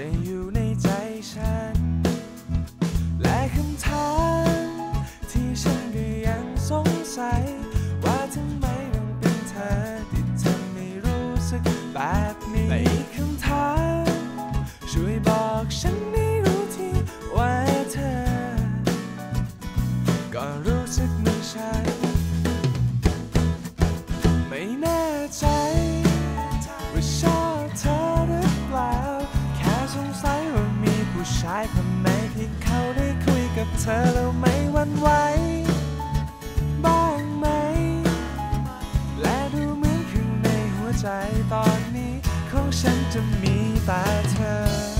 จะอยู่ในใจฉันและคำถามที่ฉันก็ยังสงสัยว่าทำไมต้องเป็นเธอที่ทำให้รู้สึกแบบนี้และอีกคำถามช่วยบอกฉันให้รู้ทีว่าเธอก็รู้สึกเหมือนฉันไม่แน่ใจว่าชอบเธอหรือเปล่าแค่สงสัยว่ามีผู้ชายคนไหนที่เขาได้คุยกับเธอแล้วไม่หวั่นไหวบ้างไหมและดูเหมือนข้างในหัวใจตอนนี้ของฉันจะมีแต่เธอ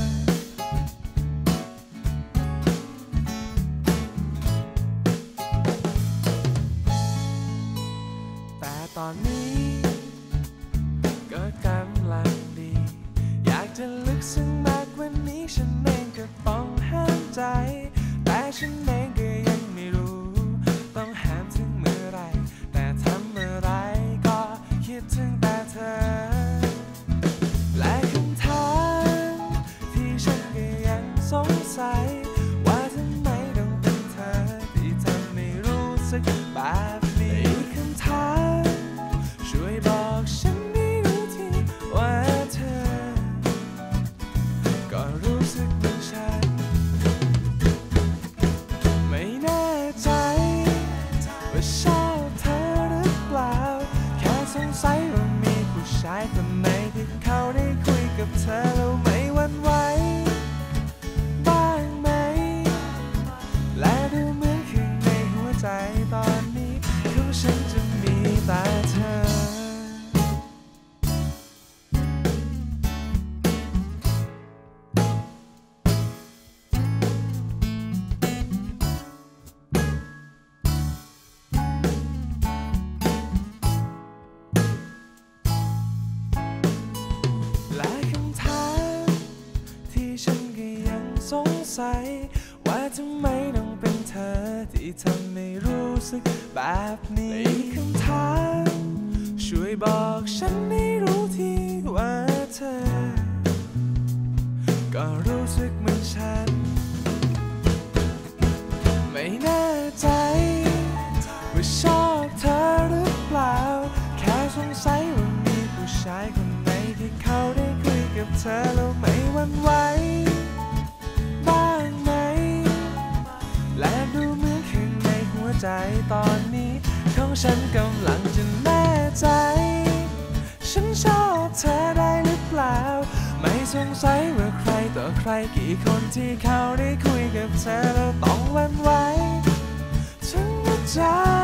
แต่ตอนนี้ก็กำลังดีอยากจะลึกซึ้งมากกว่านี้ฉันเองก็ต้องห้ามใจแต่ฉันเองก็ยังไม่รู้ต้องห้ามถึงเมื่อไรแต่ทำเมื่อไรก็คิดถึงแต่เธอและคำถามที่ฉันก็ยังสงสัยว่าทำไมต้องเป็นเธอที่ทำให้รู้สึกแบบนี้คำถามช่วยบอกฉันให้รู้ทีว่าเธอก็รู้สึกเหมือนฉันไม่แน่ใจว่าชอบเธอหรือเปล่าแค่สงสัยว่ามีผู้ชายคนไหนที่เขาได้คุยกับเธอแล้วไม่หวั่นไหวบ้างไหมและดูเหมือนข้างในหัวใจตอนนี้ของฉันจะมีแต่เธอและคำถามที่ฉันก็ยังสงสัยว่าทำไมต้องเป็นเธอที่ทำให้รู้สึกแบบนี้คำถามช่วยบอกฉันให้รู้ทีว่าเธอก็รู้สึกเหมือนฉันไม่แน่ใจว่าชอบเธอหรือเปล่าแค่สงสัยว่ามีผู้ชายคนไหนที่เขาได้คุยกับเธอแล้วไม่หวั่นไหวบ้างไหมและดูเหมือนข้างในหัวใจตอนนี้ของฉันกำลังจะแน่ใจฉันชอบเธอได้หรือเปล่าไม่สงสัยว่าใครต่อใครกี่คนที่เขาได้คุยกับเธอแล้วต้องหวั่นไหวทั้งหัวใจ